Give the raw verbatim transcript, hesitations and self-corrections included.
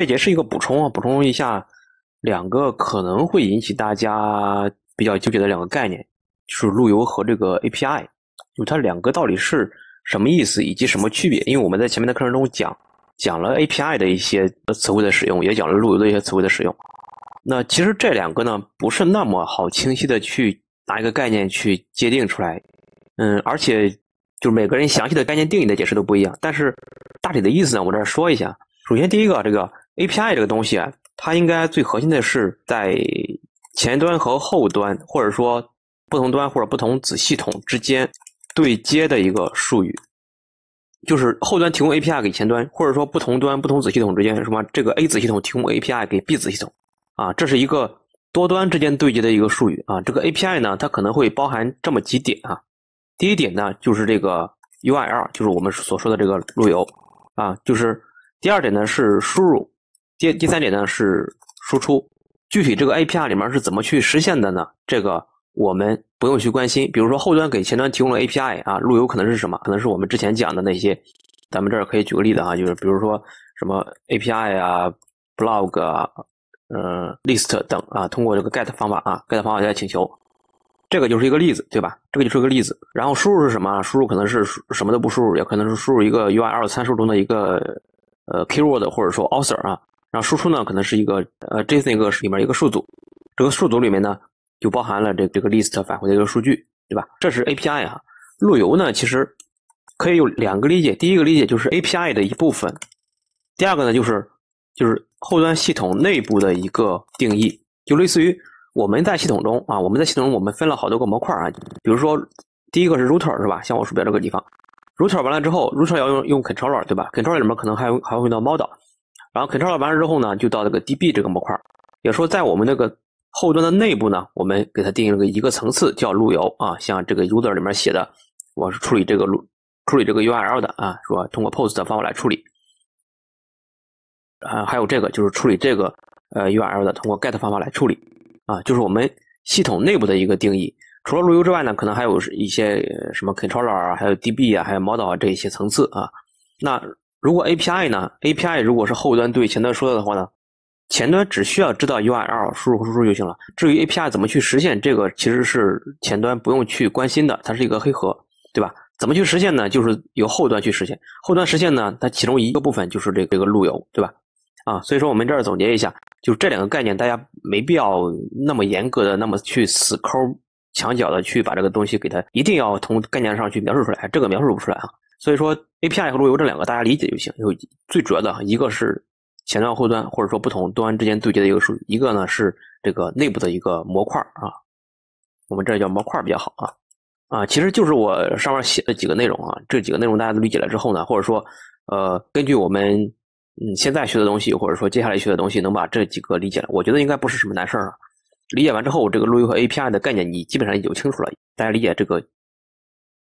这节是一个补充啊，补充一下两个可能会引起大家比较纠结的两个概念，就是路由和这个 A P I， 就它两个到底是什么意思以及什么区别。因为我们在前面的课程中讲讲了 A P I 的一些词汇的使用，也讲了路由的一些词汇的使用。那其实这两个呢不是那么好清晰的去拿一个概念去界定出来，嗯，而且就是每个人详细的概念定义的解释都不一样。但是大体的意思呢，我这儿说一下。首先第一个，这个 A P I 这个东西啊，它应该最核心的是在前端和后端，或者说不同端或者不同子系统之间对接的一个术语。就是后端提供 A P I 给前端，或者说不同端不同子系统之间，什么这个 A 子系统提供 A P I 给 B 子系统啊，这是一个多端之间对接的一个术语啊。这个 A P I 呢，它可能会包含这么几点啊。第一点呢，就是这个 U R L， 就是我们所说的这个路由啊，就是第二点呢是输入，第第三点呢是输出。具体这个 A P I 里面是怎么去实现的呢？这个我们不用去关心。比如说后端给前端提供了 A P I 啊，路由可能是什么？可能是我们之前讲的那些，咱们这儿可以举个例子啊，就是比如说什么 A P I 啊、blog 啊、呃 list 等啊，通过这个 get 方法啊 ，get 方法来请求。这个就是一个例子，对吧？这个就是个例子。然后输入是什么？输入可能是什么都不输入，也可能是输入一个 U R L 参数中的一个呃 keyword 或者说 author 啊。然后输出呢，可能是一个呃 JSON 一个里面一个数组，这个数组里面呢就包含了这这个 list 返回的一个数据，对吧？这是 A P I 啊。路由呢，其实可以有两个理解。第一个理解就是 A P I 的一部分，第二个呢就是就是后端系统内部的一个定义，就类似于我们在系统中啊，我们在系统中我们分了好多个模块啊，比如说第一个是 router 是吧？像我鼠标这个地方 ，router 完了之后 ，router 要用用 controller 对吧 ？controller 里面可能还还会用到 model， 然后 controller 完了之后呢，就到这个 D B 这个模块，也说在我们这个后端的内部呢，我们给它定义了一个层次叫路由啊，像这个 user 里面写的，我是处理这个路处理这个 U R L 的啊，说通过 post 的方法来处理。啊，还有这个就是处理这个呃 U R L 的，通过 get 方法来处理啊，就是我们系统内部的一个定义。除了路由之外呢，可能还有一些什么 controller 啊，还有 D B 啊，还有 model 啊这一些层次啊。那如果 A P I 呢 ？A P I 如果是后端对前端说的话呢，前端只需要知道 U R L 输入和输出就行了。至于 A P I 怎么去实现，这个其实是前端不用去关心的，它是一个黑盒，对吧？怎么去实现呢？就是由后端去实现。后端实现呢，它其中一个部分就是这个这个路由，对吧？啊，所以说我们这儿总结一下，就是这两个概念，大家没必要那么严格的，那么去死抠墙角的去把这个东西给它一定要从概念上去描述出来，这个描述不出来啊。所以说 A P I 和路由这两个大家理解就行。有最主要的一个是前端后端或者说不同端之间对接的一个术语，一个呢是这个内部的一个模块啊，我们这叫模块比较好啊。啊，其实就是我上面写的几个内容啊，这几个内容大家都理解了之后呢，或者说呃根据我们嗯现在学的东西，或者说接下来学的东西，能把这几个理解了，我觉得应该不是什么难事儿啊。理解完之后，这个路由和 A P I 的概念你基本上也就清楚了，大家理解这个